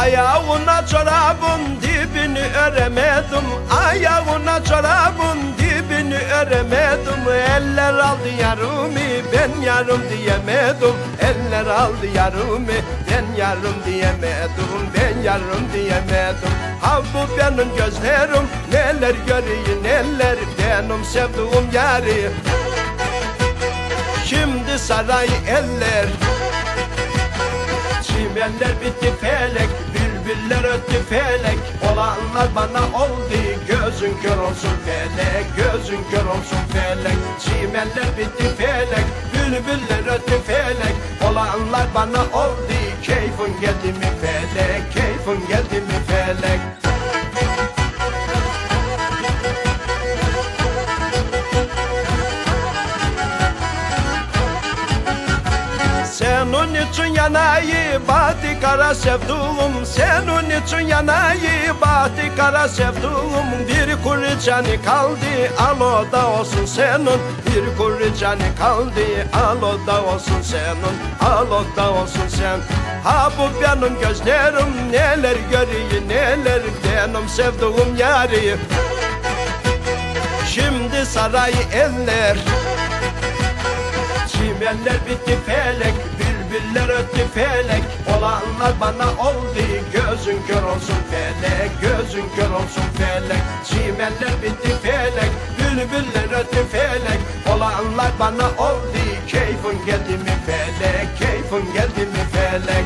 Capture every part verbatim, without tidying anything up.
Ayağına çorabın dibini öremedim, ayağına çorabın dibini öremedim. Eller aldı yarımı, ben yarım diyemedim. Eller aldı yarımı, ben yarım diyemedim. Ben yarım diyemedim. Ha bu benim gözlerim, neler görüyor neler, benim sevduğum yari. Şimdi saray eller, çimenler bitti felek, bülbüller öttü felek. Olanlar bana oldu, gözün kör olsun felek, gözün kör olsun felek. Çimenler bitti felek, bülbüller öttü felek. Olanlar bana oldu, keyfin geldi mi felek, keyfin geldi mi felek. Senin için yanayı bahtı kara sevduğum, senin için yanayı bahtı kara sevduğum. Bir kuru canı kaldı, al o da olsun senin. Bir kuru canı kaldı, al o da olsun senin, al o da olsun sen. Ha bu benim gözlerim, neler görüyor neler, benim sevduğum yari. Şimdi saray eller, çimenler bitti felek, bülbüller öttü felek. Olanlar bana oldu, gözün kör olsun felek, gözün kör olsun felek. Çimenler bitti felek, bülbüller öttü felek. Olanlar bana oldu, keyfin geldi mi felek, keyfin geldi mi felek.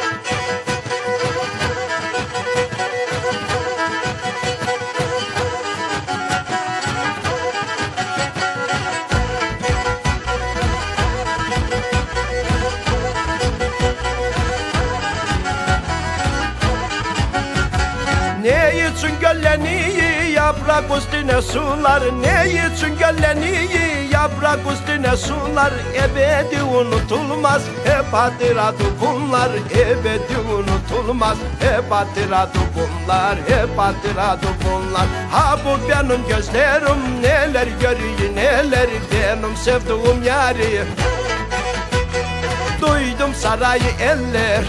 Ne için gölleniyi yaprak üstüne sular, ne için gölleniyi yaprak üstüne sular. Ebedi unutulmaz, hep hatıratı bunlar, ebedi unutulmaz, hep hatıratı bunlar, hep hatıratı bunlar. Ha bu benim gözlerim, neler görüyor neler, benim sevduğum yari. Duydum sarayı eller,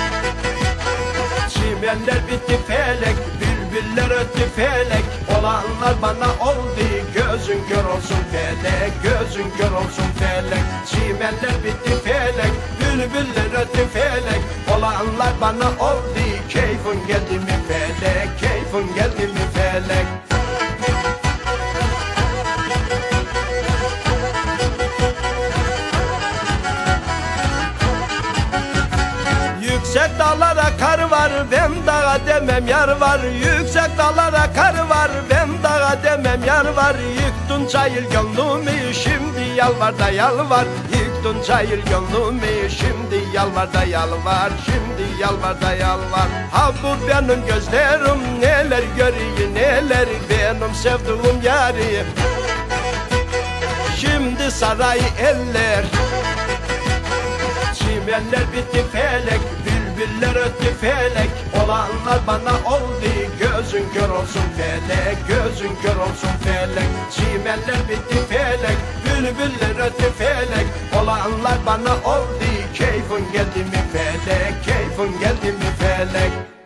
çimenler bitti felek, bülbüller öttü felek. Olanlar bana oldu, gözün kör olsun felek, gözün kör olsun felek. Çimenler bitti felek, bülbüller öttü felek. Olanlar bana oldu, keyfin geldi mi felek, keyfin geldi mi felek. Yüksek dağlara kar var, ben dağa demem yar var. Yüksek dağlara kar var, ben dağa demem yar var. Yıktın çayır gönlümü, şimdi yalvar da yalvar. Yıktın çayır gönlümü, şimdi yalvar da yalvar. Şimdi yalvar da yalvar. Ha bu benim gözlerim, neler görüyor neler, benim sevduğum yari. Şimdi saray eller, çimenler bitti felek, bülbüller öttü felek. Olanlar bana oldu, gözün kör olsun felek, gözün kör olsun felek. Çimenler bitti felek, bülbüller öttü felek. Olanlar bana oldu, keyfin geldi mi felek, keyfin geldi mi felek.